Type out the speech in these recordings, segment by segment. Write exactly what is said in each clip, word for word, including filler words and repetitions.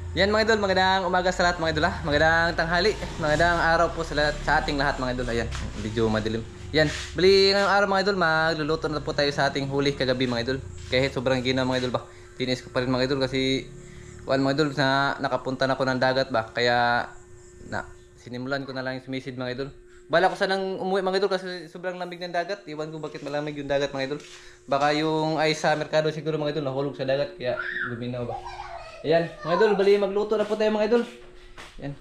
Yan mga idol, magandang umaga sa lahat mga idol ha. Magandang tanghali, magandang araw po sa, lahat, sa ating lahat mga idol. Ayan, medyo madilim. Yan, bali ngayong araw mga idol, magluluto na po tayo sa ating huli kagabi mga idol. Kahit sobrang ginaw mga idol ba, tinis ko pa rin mga idol kasi kuan mga idol na nakapunta na ako ng dagat ba. Kaya na sinimulan ko na lang yung sumisid mga idol. Bala ko sanang umuwi mga idol kasi sobrang lamig ng dagat. Iwan ko bakit malamig yung dagat mga idol. Baka yung ice sa merkado siguro mga idol nahulog sa dagat kaya guminaw ba. Ayan, mga idol, bali magluto na po tayo mga idol. Ayan.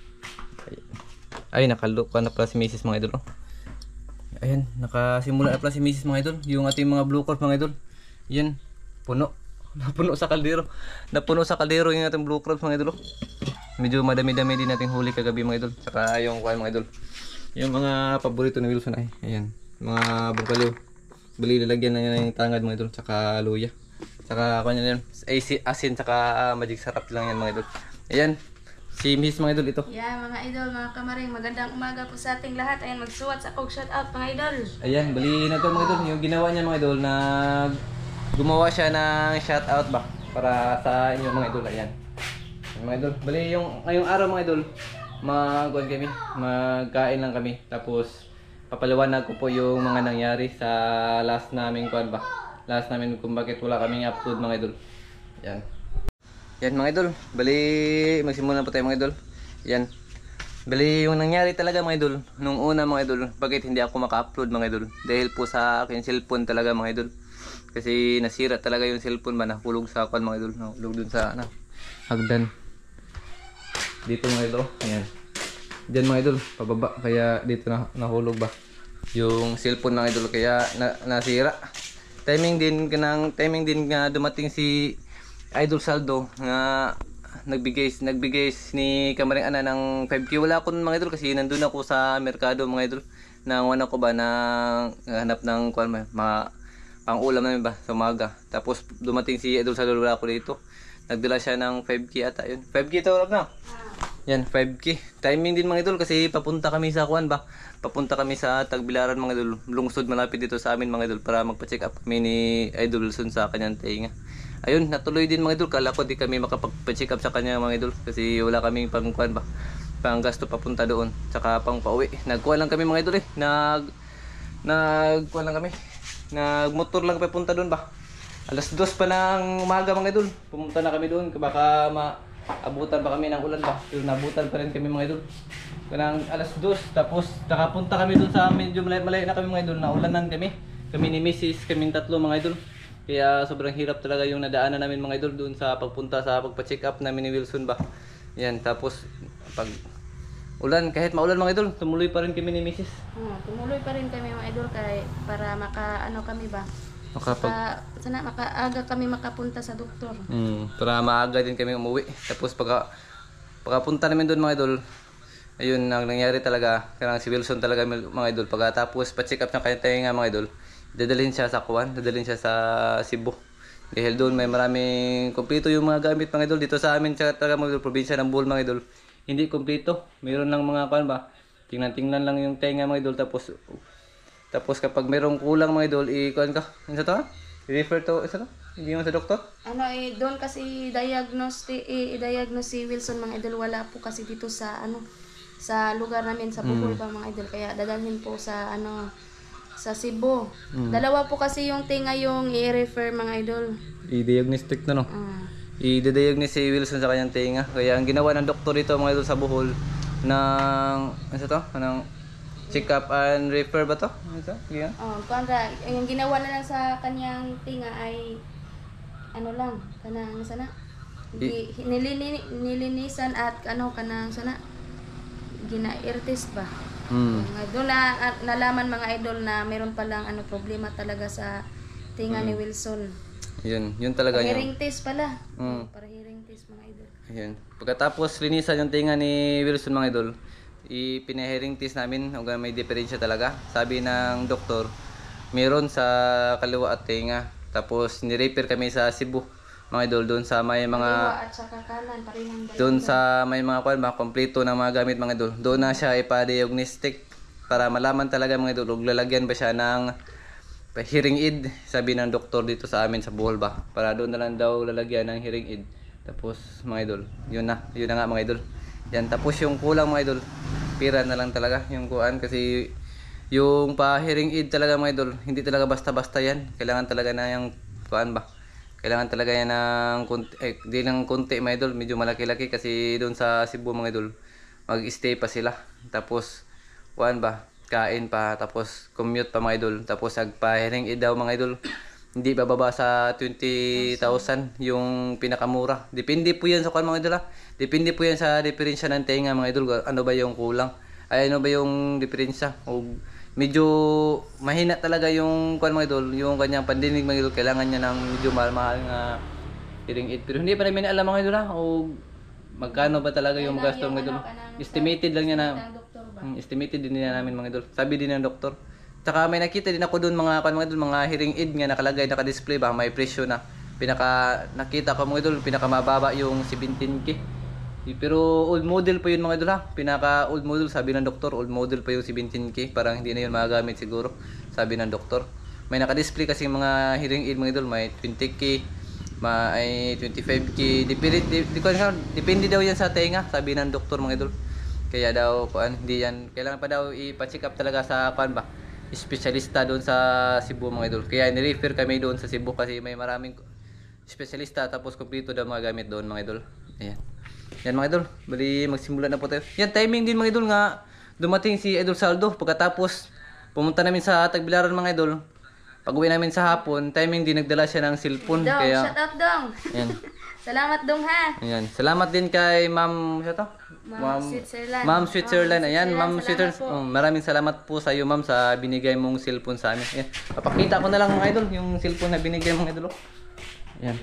Ay, nakaluto na pala si Missus mga idol. Oh. Ayan, nakasimula na pala si Missus mga idol. Yung ating mga blue corp mga idol. Ayan, puno. Napuno sa kaldero. Napuno sa kaldero yung ating blue corp mga idol. Oh. Medyo madami-dami din nating huli kagabi mga idol. Saka yung kuha mga idol. Yung mga paborito ni Wilson ay. Ayan, mga bungkaliw. Bali lalagyan na niya yung tangad mga idol. Saka luya. Saka kanya yan, asin, saka uh, magic sarap lang yan mga idol. Ayan, si Miss mga idol ito. Yeah, mga idol, mga kamaring, magandang umaga po sa ating lahat. Ayan, magsuwat sa kog shout out mga idol. Ayan, bali na ito mga idol, yung ginawa niya mga idol na gumawa siya ng shout out ba para sa inyo mga idol. Ayan, mga idol, bali yung ngayong araw mga idol, magkuhan kami, magkain lang kami. Tapos papaliwanag ko po yung mga nangyari sa last naming kuhan ba. Last namin kung bakit wala kaming upload mga idol. Yan. Yan mga idol. Bali, magsimula na po tayo mga idol. Yan. Bali, yung nangyari talaga mga idol. Nung una mga idol, bakit hindi ako maka-upload mga idol? Dahil po sa akin cellphone talaga mga idol. Kasi nasira talaga yung cellphone ba. Nahulog sa akin mga idol. Nahulog dun sa ano, hagdan. Dito mga idol. Ayan. Diyan mga idol. Pababa. Kaya dito na nahulog ba. Yung cellphone mga idol. Kaya na, nasira. Timing din kanang timing din nga dumating si Idol Saldo nga nagbigay nagbigay ni Kamaring Ana ng five K. Wala ako mga idol kasi nandun ako sa merkado mga idol. Nang wala ko ba nang hanap ng kuan mga pang-ulam namin ba sa umaga. Tapos dumating si Idol Saldo, wala ako dito. Nagdala siya ng five K ata yun. five K tawag na. Yan, five K. Timing din mga idol kasi papunta kami sa kuan ba. Papunta kami sa Tagbilaran mga idol. Lungsod malapit dito sa amin mga idol para magpa-check up kami ni Idol Wilson sa kanyang tenga. Ayun, natuloy din mga idol. Kala ko di kami makapag-check up sa kanya mga idol kasi wala kaming pang kuan ba. Pang gasto papunta doon. Tsaka pang pauwi. Nagkuha lang kami mga idol eh. Nag nagkuha lang kami. Nagmotor lang papunta doon ba. Alas dos pa ng umaga mga idol. Pumunta na kami doon. Baka ma abutan pa kami ng ulan ba. Pero nabutan pa rin kami mga idol. Kanang alas dos, tapos nakapunta kami dun sa medyo malay-malay na kami mga idol, naulanan kami. Kami ni Missus, kaming tatlo mga idol. Kaya sobrang hirap talaga yung nadaanan namin mga idol dun sa pagpunta sa pagpa-check up namin ni Wilson ba. Yan, tapos pag ulan, kahit maulan mga idol, tumuloy pa rin kami ni Missus. Hmm, tumuloy pa rin kami mga idol kay para maka ano kami ba? Makapag Maka, sana makaaga kami makapunta sa doktor. Hmm, para maaga din kami umuwi. Tapos pagka pagkapunta namin doon mga idol, ayun ang nangyari talaga. Kaya si Wilson talaga mga idol. Pagkatapos pa-check up ng kanyang tenga mga idol, dadalhin siya sa Kuwan, dadalhin siya sa Cebu. Dahil doon may maraming kumpleto yung mga gamit mga idol. Dito sa amin sa talaga mga idol, probinsya ng Bohol mga idol, hindi kumpleto. Mayroon lang mga kuwan ba, tingnan-tingnan lang yung tenga mga idol. Tapos tapos kapag mayroong kulang mga idol, i-kuwan ka. Ano sa to ha? I-refer to, isa to? Hindi mo sa doktor? Ano eh, doon kasi diagnose i-diagnose si Wilson mga idol, wala po kasi dito sa ano sa lugar namin sa Bohol Mm. ba mga idol, kaya dadalhin po sa ano sa Cebu. Mm. Dalawa po kasi yung tinga yung i-refer mga idol. I-diagnostic na no? Ah. I-diagnose si Wilson sa kanyang tenga. Kaya ang ginawa ng doktor dito mga idol sa Bohol ng ano sa to? Anong check up and refer ba to? Ano to? Yeah. Oh, kuanda, yung ginawa na lang sa kanyang tinga ay ano lang, kanang sana Gi- nilini, nilinisan at ano kanang sana gina-irtest ba? Mm. Mga doon na at nalaman mga idol na meron palang ano problema talaga sa tinga ni Wilson. Yun, yun talaga yun. Hearing test pala. Mm. Para hearing test mga idol. Ayun. Pagkatapos linisan yung tinga ni Wilson mga idol, ipinahearing test namin hanggang may diferensya talaga. Sabi ng doktor, meron sa kaliwa at tenga. Tapos ni-repair kami sa Cebu mga idol, doon sa may mga Kaliwa at saka kanan parehong dalawa. doon sa may mga kwan mga kompleto ng mga gamit mga idol. Doon na siya ipa-diagnostic para malaman talaga mga idol kung lalagyan ba siya ng hearing aid, sabi ng doktor dito sa amin sa Bohol ba. Para doon na lang daw lalagyan ng hearing aid Tapos mga idol, yun na, yun na nga mga idol. Yan, tapos yung kulang mga idol, pira na lang talaga yung kuan kasi yung pa-hearing aid talaga mga idol, hindi talaga basta-basta yan. Kailangan talaga na yung kuan ba? Kailangan talaga yan ng kunti, eh, di lang kunti mga idol, medyo malaki-laki kasi doon sa Cebu mga idol, mag-stay pa sila. Tapos kuan ba? Kain pa, tapos commute pa mga idol. Tapos agpa-hearing aid daw mga idol, hindi bababa sa twenty thousand yung pinakamura. Depende po yan sa kuan mga idol ha. Depende po yan sa diferensya ng tenga mga idol. Ano ba yung kulang? Ay ano ba yung diferensya? O medyo mahina talaga yung kuan mga idol, yung kanyang pandinig mga idol. Kailangan niya ng medyo mahal-mahal nga hearing aid. Pero hindi pa namin alam mga idol ha. O magkano ba talaga yung gasto mga idol? Estimated lang niya na. Hmm, estimated din nila namin mga idol. Sabi din ng doktor. Tsaka may nakita din ako doon mga kan mga idol, mga hearing aid nga nakalagay, naka-display ba, may presyo na. Pinaka nakita ko mga idol, pinakamababa yung seventeen K. Pero old model pa yun mga idol ha. Pinaka old model sabi ng doktor, old model pa yung seventeen K, parang hindi na yun magagamit siguro, sabi ng doktor. May naka-display kasi mga hearing aid mga idol, may twenty K, may twenty-five K. Depende di, di, di, depende daw yan sa tenga, sabi ng doktor mga idol. Kaya daw kuan, hindi yan kailangan pa daw ipa-check up talaga sa kuan ba, espesyalista doon sa Cebu mga idol. Kaya ni-refer kami doon sa Cebu kasi may maraming espesyalista tapos kumpleto daw mga gamit doon mga idol. Ayan. Yan mga idol, bali magsimula na po tayo. Yan timing din mga idol nga dumating si Idol Saldo. Pagkatapos pumunta namin sa Tagbilaran mga idol. Pag-uwi namin sa hapon, timing din nagdala siya ng cellphone. Dong, Kaya shout out dong. yan. Salamat dong ha. Ayan. Salamat din kay Ma'am, siya to? Ma'am Switzerland. Ma'am Switzerland. Ayan, Ma'am Switzerland, Switzerland. Um, maraming salamat po sa iyo, Ma'am, sa binigay mong cellphone sa amin. Ayan. Papakita ko na lang mga idol yung cellphone na binigay mga idol. Ayan.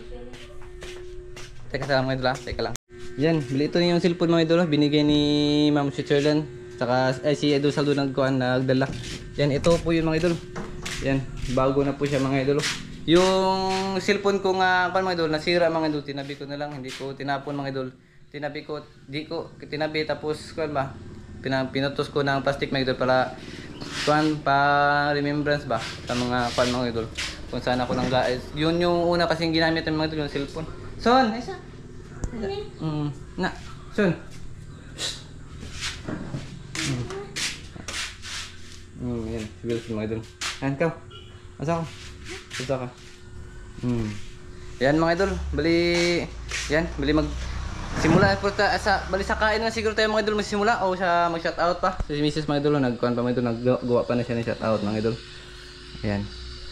Teka sa mga idol ha. Teka lang. Yan, bili ito yung cellphone mga idol. Binigay ni Ma'am Switzerland. Saka ay, si Idol Saldo nagkuhan, nagdala. Yan, ito po yung mga idol. Yan, bago na po siya mga idol. Yung cellphone ko nga, kan mga idol, nasira mga idol, tinabi ko na lang, hindi ko tinapon mga idol. Tinabi ko, di ko tinabi tapos kan ba? Pina, pinutos ko ng plastic mga idol para kan pa remembrance ba sa mga kan mga idol. Kung saan ako nang guys. Yun yung una kasing ginamit ng mga idol, yung cellphone. Son, isa. Mm, na. Son. Mm. Mm, yan, Wilson mga idol. Yan ka. Asa ka? Asa ka? Hmm. Yan mga idol, bali yan, bali mag simula po ta sa bali sa kain na siguro tayo mga idol magsimula o siya mag shout out pa. Si Missus mga idol nagkuan pa mga idol, naggawa pa na siya ng shout out mga idol. Ayan.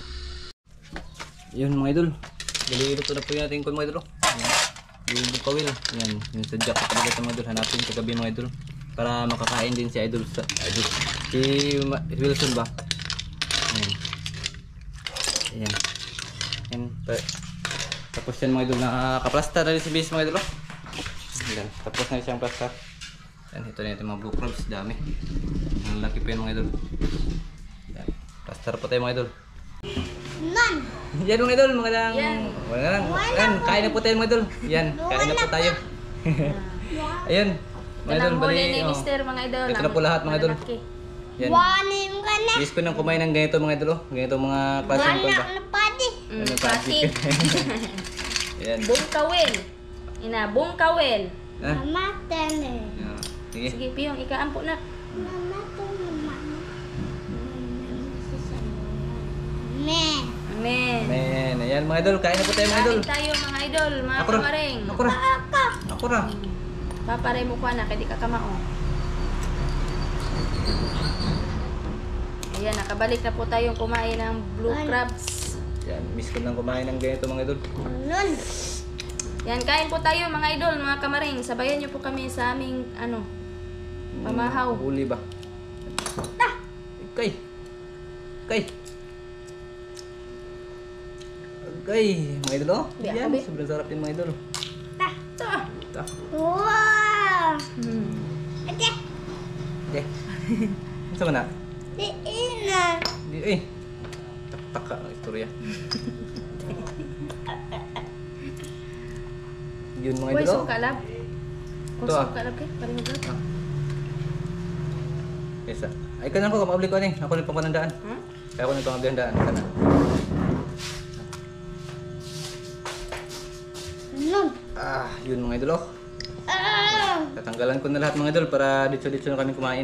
Yun mga idol. Bali luto na po natin kun mga idol. Ayan. Yung bukawil. Yan, yung sadya ko talaga sa mga idol, hanapin ko gabi mga idol para makakain din si idol sa idol. Si Wilson ba? Ayan. Ayan. Ayan. Tapos yan mga idol, nakakaplastar na rin si Bis mga idol. Ayan. Tapos na siyang plastar. Ayan, ito na yung mga blue crabs, dami. Ang laki pa yun mga idol. Ayan. Plastar pa tayo mga idol. Nan! Yan mga idol, mga lang. Yan. Wala lang. Ayan, kain na po tayo mga idol. Yan, kain na po tayo. Ayun. Mga idol, Kanang huli bali. ni oh. Mister mga idol. Ito na po lahat mga idol. Malalaki. Yan. Wanim ka na! Yes ko nang kumain ng ganito mga idol. Oh. Ganito mga klaseng Wala ko ba? na pati! Mm, Ano, pati. Yan. Bungkawin. Ina, bungkawin. Ha? Mama tene. Yeah. Sige. Sige, piyong, ikaampo na. Mama to naman. Me. Amen. Men, ayan mga idol, kain na po tayo mga idol. Kain tayo mga idol, mga Ako ra. kamaring. Ako ra. Aka. Ako ra. Paparay mo kwa na, kaya di ka kamao. Ayan, nakabalik na po tayong kumain ng blue crabs. Yan, miss ko nang kumain ng ganito mga idol. Nun. Yan, kain po tayo mga idol, mga kamaring. Sabayan niyo po kami sa aming, ano, pamahaw. Huli ba? Ta. Kay. Kay. Kay, mga idol oh. Bi, Yan, ako, bi. sobrang sarap din mga idol. Ta. Ito. Ito. Wow. Hmm. Ate. Okay. Saan na? Di ina. Di, eh. Tak-tak ang istorya. Yun mga Uy, idol oh. suka lab. Kung Ito, ah. suka lab kay, paring mo Ah. Yes, ah. Ay, kanan ko, kamabli ko ni. Ako nang pangkanandaan. Hmm? Kaya ako nang pangkanandaan. Kanan. Nun. Ah, Yun mga idol, oh. Ah! Tatanggalan ko na lahat mga idol para dito-dito na kami kumain.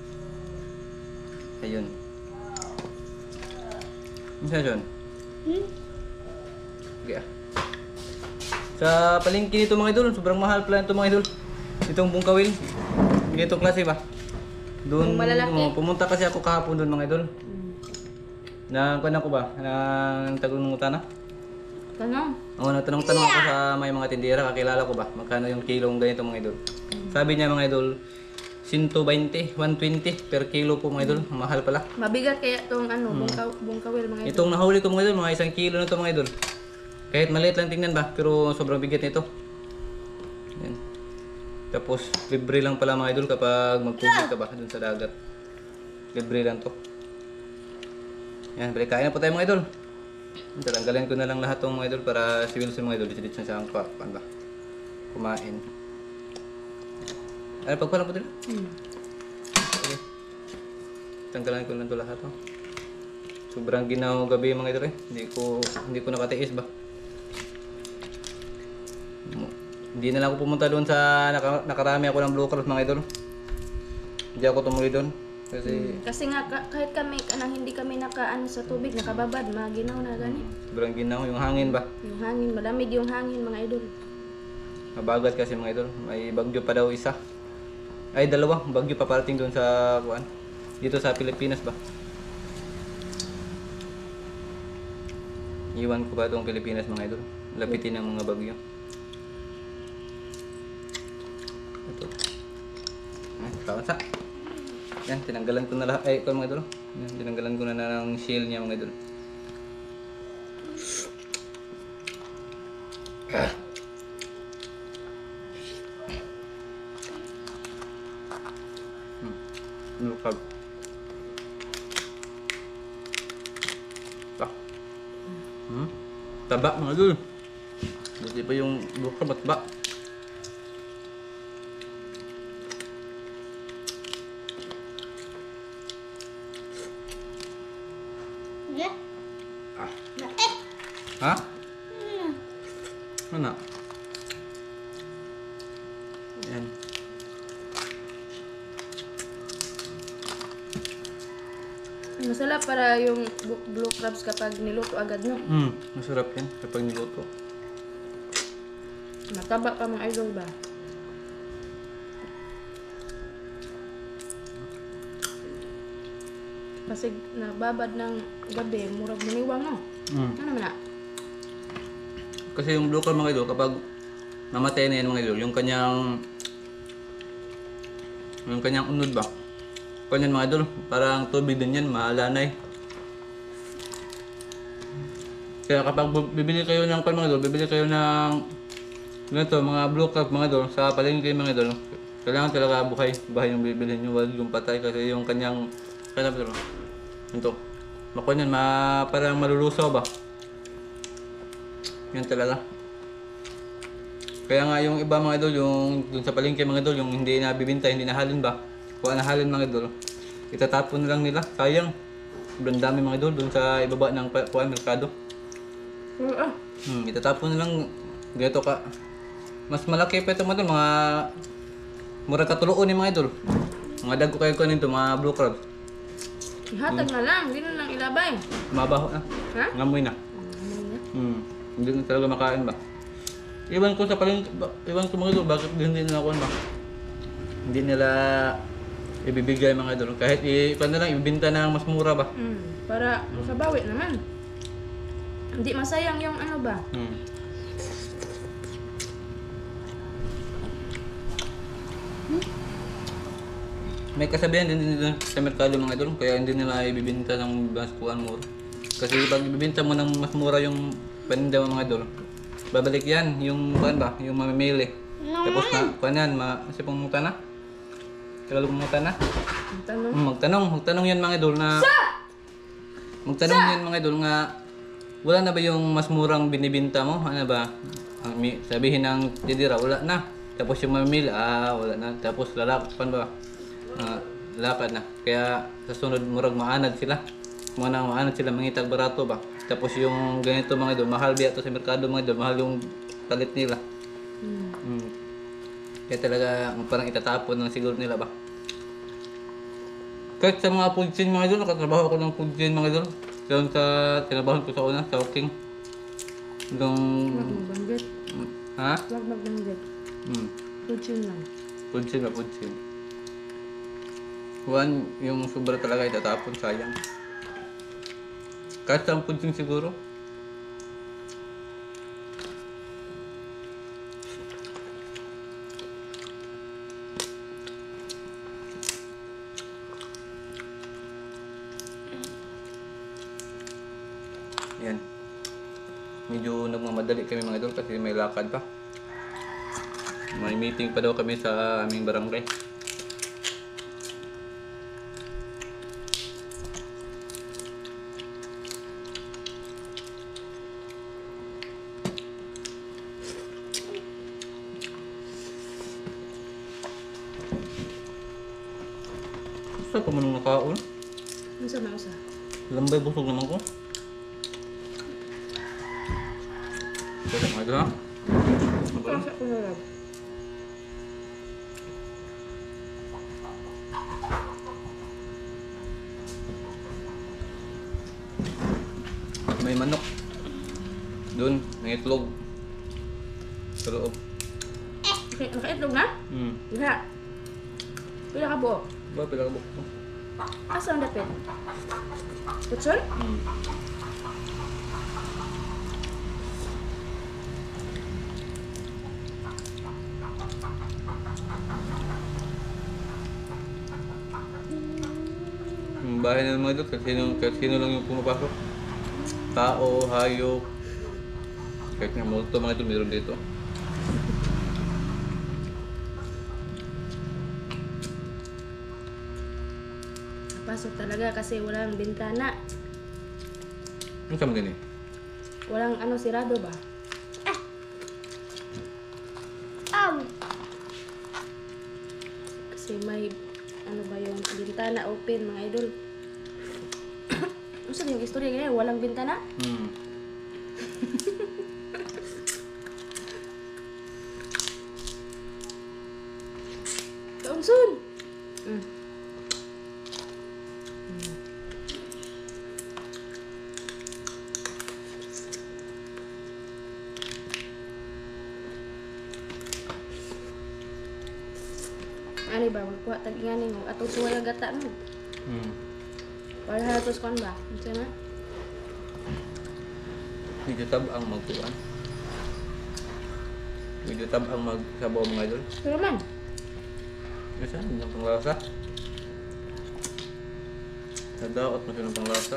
Ayun. Ano siya, John? Hmm? Okay ah. Sa palengke nito mga idol, sobrang mahal pala ito mga idol. Itong bungkawil. Ganitong klase ba? Doon, Yung malalaki? oh, pumunta kasi ako kahapon doon mga idol. Na, kuwan ako ba? Nang tagungutan na? Tanong. Oo, nagtanong-tanong ako sa may mga tindera, kakilala ko ba? Magkano yung kilong ganito mga idol? Sabi niya mga idol, one twenty, one twenty per kilo po mga idol. Mahal pala. Mabigat kaya itong ano, bungkaw, bungkawil mga idol. Itong nahuli ko mga idol, mga isang kilo na ito mga idol. Kahit maliit lang tingnan ba, pero sobrang bigat nito. Yan. Tapos, libre lang pala mga idol kapag magtubig ka ba dun sa dagat. Libre lang to. Yan, balik kain na po tayo mga idol. Tatanggalin ko na lang lahat ng mga idol para si Wilson mga idol. Dito-dito siya ang kwan ba? Kumain. Ano, pagpalang po dito? Hmm. Okay. Tanggalan ko lang ito lahat. Oh. Sobrang ginaw gabi mga idol eh. Hindi ko, hindi ko nakatiis ba? Hindi na lang ako pumunta doon sa naka, nakarami ako ng blue crab mga idol. Hindi ako tumuloy doon. Kasi Kasi nga ka- kahit kami kanang hindi kami nakaano sa tubig, nakababad, maginaw na gani. sobrang ginaw yung hangin ba? Yung hangin, malamig yung hangin mga idol. Mabagat kasi mga idol. May bagyo pa daw isa. Ay dalawa, bagyo pa parating doon sa kuan. Dito sa Pilipinas ba? Iwan ko ba itong Pilipinas mga idol? Lapitin ang mga bagyo. Ito. Ay, kawansa. Yan, tinanggalan ko na lahat. Ay, ito mga idol. Yan, tinanggalan ko na na ng shell niya mga idol. Ah. Hmm. Blue crab. Ah. Hmm. Taba mga idol. Buti pa yung blue crab at ba. Yeah. Ah. Eh. Ha? Hmm. Ano? Yan. Masarap para yung bu- blue crabs kapag niluto agad no. Hmm, masarap yan kapag niluto. Mataba pa mga idol ba? Kasi nababad ng gabi, murag muniwang no. Hmm. Ano naman na? Kasi yung blue crab mga idol, kapag namatay na yan mga idol, yung kanyang yung kanyang unod ba? Kanyan mga idol, parang tubig din yan, maalanay. Kaya kapag bu- bibili kayo ng pan mga idol, bibili kayo ng ganito, mga blue crab mga idol, sa palengke mga idol, kailangan talaga buhay, buhay yung bibili nyo, wag yung patay kasi yung kanyang, kaya ba ito? Ito, makuha yan, ma, parang malulusaw ba? Yan talaga. Kaya nga yung iba mga idol, yung dun sa palengke mga idol, yung hindi nabibinta, hindi nahalin ba? Kung nahalin mga idol, itatapon na lang nila. Sayang. Sobrang dami mga idol dun sa ibaba ng pa- kuwan, merkado. Oo. ah. Hmm, itatapon na lang. Ganito ka. Mas malaki pa ito mga idol, mga mura katuloon ni mga idol. Mga dago kayo ko nito, mga blue crab. Ihatag na lang, hindi na lang ilabay. Mabaho na. Ha? Ngamoy na. Hmm. Hindi na talaga makain ba? Iwan ko sa palengke, ba- iwan ko mga idol, bakit hindi nila kuwan ba? Hindi nila ibibigay mga idol. Kahit i kuwan na lang, ibibenta na mas mura ba? Hmm, para sa bawi naman. Hindi masayang yung ano ba? Hmm. May kasabihan din nila sa merkado mga idol, kaya hindi nila ibibenta ng mas kuwan mura. Kasi pag ibibenta mo ng mas mura yung paninda mo mga idol, babalik yan, yung kuwan ba, yung mamimili. Tapos na, kuwan yan, ma, kasi pumunta na. Tagal pumunta na. Ang tanong. Hmm, magtanong, magtanong yan mga idol na... Magtanong yan mga idol nga, wala na ba yung mas murang binibinta mo? Ano ba? Ang mi- Sabihin ng tindira, wala na. Tapos yung mamimili, ah, wala na. Tapos lalak, pan ba? Ah, lakad na. Kaya sa sunod murag maanad sila. Mga nang maanad sila, mangitag barato ba? Tapos yung ganito mga idol, mahal biya to sa merkado mga idol, mahal yung palit nila. Hmm. Mm. Kaya talaga parang itatapon lang siguro nila ba? Kahit sa mga food chain mga idol, nakatrabaho ako ng food chain mga idol. Doon sa tinabahan ko sa una, sa Oking. Hanggang... Huwag magbanggit. Ha? Huwag magbanggit. Hmm. Kuchin lang. Food chain ba? Food chain. One, yung sobra talaga itatapon, sayang. Kahit sa food chain siguro. Yan. Medyo nagmamadali kami mga idol kasi may lakad pa. May meeting pa daw kami sa aming barangay. Saan pa man nung nakaon? Ano sa mga usa? Lambay busog naman ko. Kasi mga idol ha? Parang sa kunarap. May manok. Doon, may itlog. Sa loob. Okay, nakaitlog na? Hmm. Diha. Pila ka buo? Ba, pila ka buko? Asa ang dapit? Kutson? Hmm. Yung bahay na mga idol, kasi sino, kasi sino lang yung pumapasok. Tao, hayop. Kahit nga multo mga idol, meron dito. Pasok talaga kasi walang bintana. Ano sa mga ganyan? Walang ano, sirado ba? Um. Kasi may ano ba yung bintana open mga idol. Ano sabi yung istorya ganyan? Walang bintana? Hmm. Kaunsun! Mm. Ano ba? Magkuha tag nga mo. Atong suway agata mo. Hmm. Para hatos kon ba? Ano na? Medyo tab ang magkuhan. Medyo tab ang magsabaw mga idol. Pero man. Kasi ano yung panglasa? Nadaot mo siya ng panglasa.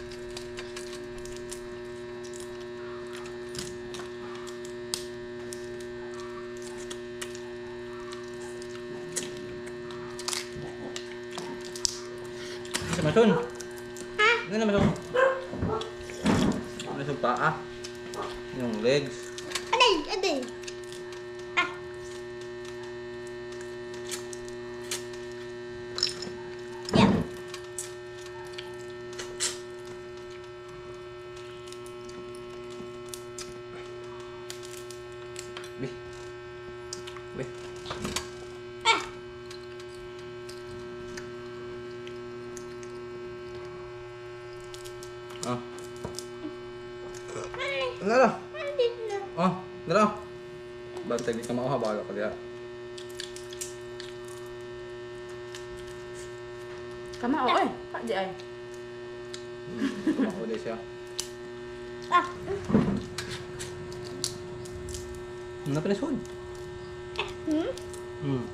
Ano masun? Ha? Ano na masun? Ano sa paa? Yung legs. Aday, aday. Ah. Yeah. Bih. Bih. Ah. Nara. Andit na. Oh, nara. Bantay di ka mauha, bahala ka diya. Kama o eh. Pa di ay. Ako di siya. Ah. Ano pa nisod? Hmm? Hmm.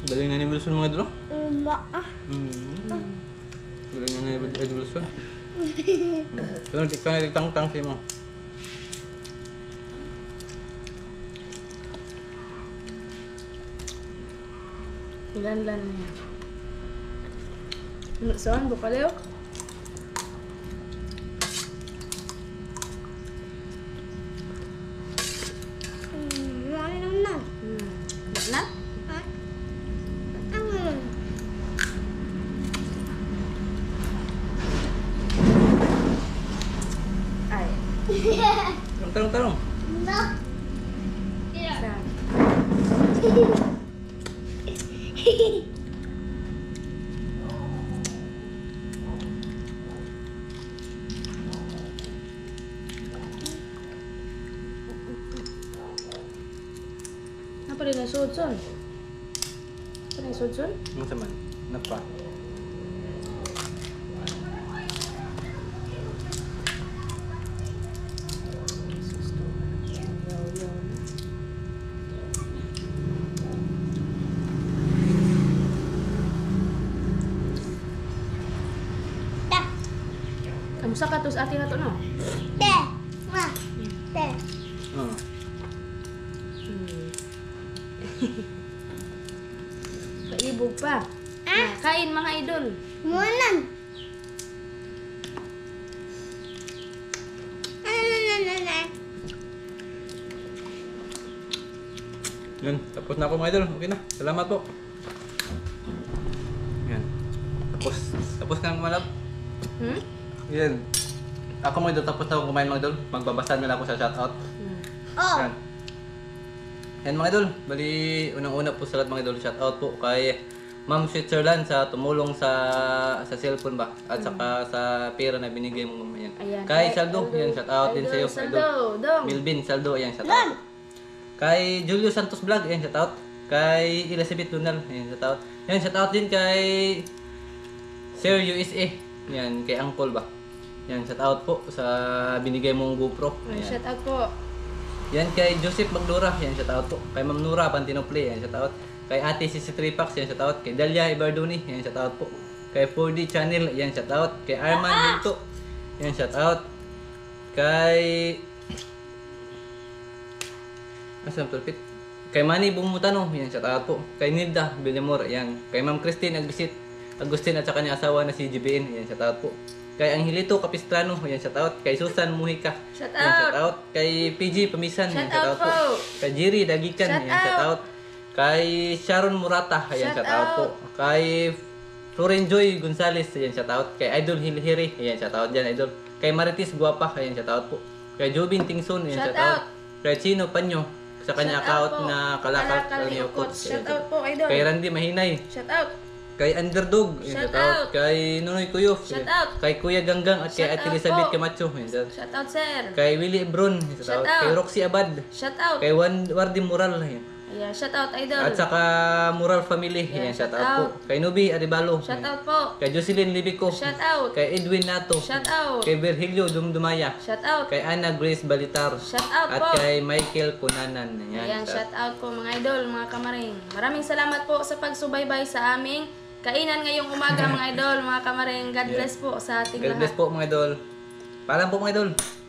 Galing na ni Wilson mga idol. Uma. Ah. Mm. Galing na ni Ed Wilson. Ito na tikang na tang-tang siya mo. Ilan-lan na yan. Ano saan? Bukalayo? Hmm, ano naman na? Hmm. Ano na? Ha? Ano naman? Ay. Tarong, tarong. No. Saan? Apa rin ang sudson? Apa rin ang sudson? Ano sa man? Napa? Ta. Kamusta ka tos ate na to no? Te. Ma. Te. Oo. Hmm. Paibog pa. Ah. Kain mga idol. Munan. Ano na na na? Yan, tapos na ako mga idol. Okay na. Salamat po. Yan. Tapos, tapos na ang malab. Hmm? Yan. Ako mga idol, tapos na ako kumain mga idol. Magbabasa na lang ako sa shoutout. Hmm. Oh. Yan. Yan mga idol. Bali, unang-una po sa lahat mga idol, shoutout po kay Ma'am Switzerland sa tumulong sa sa cellphone ba? At saka sa pera na binigay mo ma'am. Yan. Ayan. Kay Kay Saldo, Aldo. yan shoutout din sa iyo. Idol, Saldo, Dong. Milvin Saldo, yan shoutout. Kay Julio Santos Vlog, yan shoutout. Kay Elizabeth Lunal, yan shoutout. Yan shoutout din kay Sir U S A. Yan kay Uncle ba? Yan shoutout po sa binigay mong GoPro. Ayan. Shout out po. Yan kay Joseph Magdura, yan shoutout po. Kay Ma'am Nura Pantinople, yan shoutout. Kay Ate Sisi Tripax, yan shoutout. Kay Dalia Ibarduni, yan shoutout po. Kay four D Channel, yan shoutout. Kay Arman Minto, yan shoutout. Kay Asam Tulpit. Kay Manny Bumutano, yan shoutout po. Kay Nilda Villamor, yan. Kay Ma'am Christine Agbisit Agustin at sa kanyang asawa na si G B N, yan shoutout po. Kay Angelito Capistrano, yan shoutout. Kay Susan Mujica, Shout yan out. shoutout. Kay P G Pamisan, yan Shout out shoutout po. po. Kay Jerry Dagikan, Shout yan out. shoutout. Kay Sharon Murata, yan Shout shoutout po. out. Kay Floren Joy Gonzales, yan shoutout. Kay Idol Hilhiri, yan shoutout dyan, Idol. Kay Maritis Guapa, yan shoutout po. Kay Jobin Tingson, yan Shout shoutout. out. Kay Chino Panyo, sa kanya Shout out account po. na Kalakal Kalakal Kalakal Ukot. Shout out po, Idol. Kay Randy Mahinay. Shout out. Kay Underdog, yan Shout shoutout. out. Kay Nonoy Kuyof. Shout out. Kay Kuya Ganggang at kay Shout Ate out Elizabeth po. Camacho, yan shoutout. Shout out, sir. Kay Willie Ebron, yan shoutout. Shout out. Kay Roxy Abad. Shout out. Kay Wan Wardi Mural, yan. Ayan, shout out, Idol. At saka Mural Family, Yeah, yan, shout shout out po. out. Kay Nubi Aribalo. Shout yan. out po. Kay Jocelyn Libico. Shout out. Kay Edwin Nato. Shout out. Kay Virgilio Dumdumaya. Shout out. Kay Ana Grace Balitar. Shout out At po. kay Michael Kunanan. Yan, Ayan, shout out po mga idol, mga kamaring. Maraming salamat po sa pagsubaybay sa aming kainan ngayong umaga mga idol, mga kamaring. God Yeah. bless po sa ating God lahat. bless po mga idol. Paalam po mga idol.